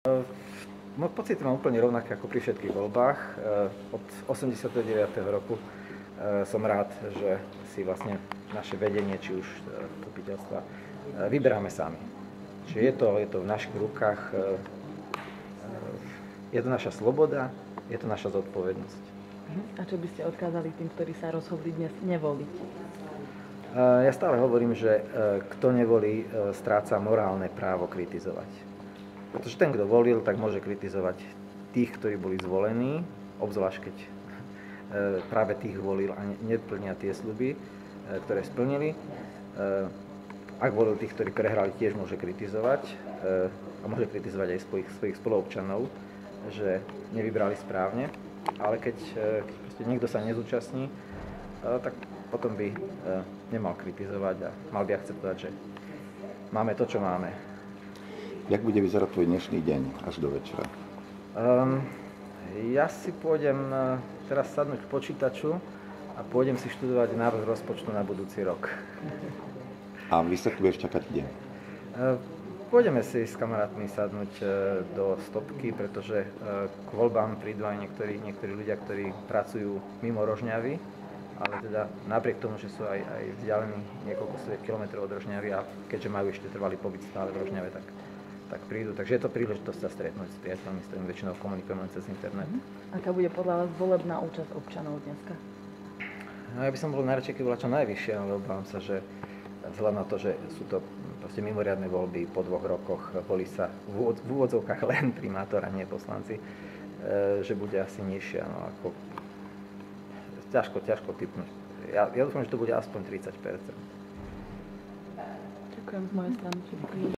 Môj pocit mám úplne rovnaký ako pri všetkých voľbách. Od 89. roku som rád, že si vlastne naše vedenie, či už zastupiteľstva, vyberáme sami. Čiže je to v našich rukách, je to naša sloboda, je to naša zodpovednosť. A čo by ste odkázali tým, ktorí sa rozhodli dnes nevoliť? Ja stále hovorím, že kto nevolí, stráca morálne právo kritizovať. Pretože ten, kto volil, tak môže kritizovať tých, ktorí boli zvolení, obzvlášť keď práve tých volil a neplnia tie sľuby, ktoré splnili. Ak volil tých, ktorí prehrali, tiež môže kritizovať a môže kritizovať aj svojich spoluobčanov, že nevybrali správne. Ale keď niekto sa nezúčastní, tak potom by nemal kritizovať a mal by akceptovať, že máme to, čo máme. Jak bude vyzerať tvoj dnešný deň až do večera? Ja si pôjdem teraz sadnúť k počítaču a pôjdem si študovať návrh rozpočtu na budúci rok. A výsledky budeš čakať kde? Pôjdeme si s kamarátmi sadnúť do stopky, pretože k voľbám prídu aj niektorí ľudia, ktorí pracujú mimo Rožňavy, ale teda napriek tomu, že sú aj vzdialení niekoľko kilometrov od Rožňavy a keďže majú ešte trvalý pobyt stále v Rožňave, tak prídu. Takže je to príležitosť sa stretnúť s priateľmi, s ktorými väčšinou komunikujeme len cez internet. Aká bude podľa vás volebná účasť občanov dneska? No, ja by som bol najradšej, keď bola čo najvyššia, ale obávam sa, že vzhľadom na to, že sú to proste mimoriadne voľby, po 2 rokoch volí sa v úvodzovkách len primátor a nie poslanci, že bude asi nižšia. No, ako ťažko tipnúť. Ja dúfam, že to bude aspoň 30%. Ďakujem z mojej strany.